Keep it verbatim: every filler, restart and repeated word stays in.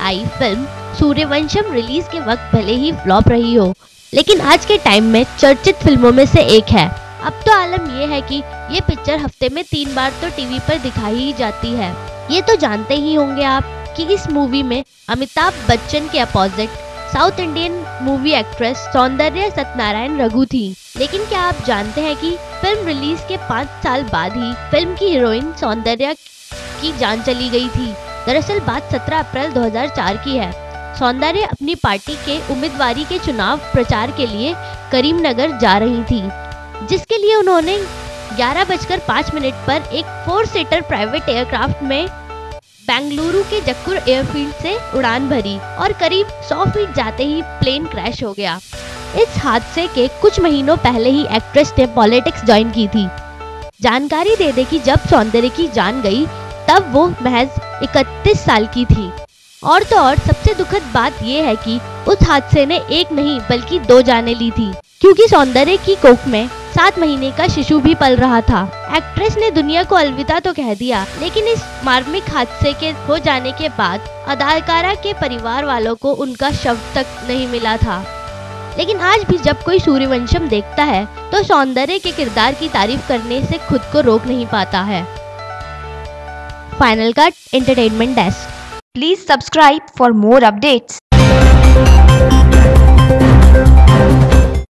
आई film Sooryavansham release के वक्त भले ही फ्लॉप रही हो, लेकिन आज के टाइम में चर्चित फिल्मों में से एक है। अब तो आलम ये है कि ये पिक्चर हफ्ते में तीन बार तो टीवी पर दिखाई ही जाती है। ये तो जानते ही होंगे आप कि इस मूवी में अमिताभ बच्चन के opposite south Indian movie actress Soundarya Satyanarayana Raghu थी। लेकिन क्या आप जानते हैं कि फिल्म रिलीज के पाँच साल बाद ही फिल्म की हीरोइन सौंदर्या की जान चली गई थी। दरअसल बात सत्रह अप्रैल दो हज़ार चार की है। सौंदर्या अपनी पार्टी के उम्मीदवारी के चुनाव प्रचार के लिए करीमनगर जा रही थी, जिसके लिए उन्होंने ग्यारह बजकर पाँच मिनट पर एक फोर सीटर प्राइवेट एयरक्राफ्ट में बेंगलुरु के जक्कुर एयरफील्ड से उड़ान भरी और करीब सौ फीट जाते ही प्लेन क्रैश हो गया। इस हादसे के कुछ महीनों पहले ही एक्ट्रेस ने पॉलिटिक्स ज्वाइन की थी। जानकारी दे दे कि जब सौंदर्या की जान गई तब वो महज इकतीस साल की थी। और तो और सबसे दुखद बात यह है कि उस हादसे ने एक नहीं बल्कि दो जानें ली थी, क्योंकि सौंदर्या की कोख में सात महीने का शिशु भी पल रहा था। एक्ट्रेस ने दुनिया को अलविदा तो कह दिया, लेकिन इस मार्मिक हादसे के हो जाने के बाद अदाकारा के परिवार वालों को उनका शव तक नहीं मिला था। लेकिन आज भी जब कोई सूर्यवंशम देखता है तो सौंदर्या के किरदार की तारीफ करने से खुद को रोक नहीं पाता है। Final cut entertainment desk. Please subscribe for more updates.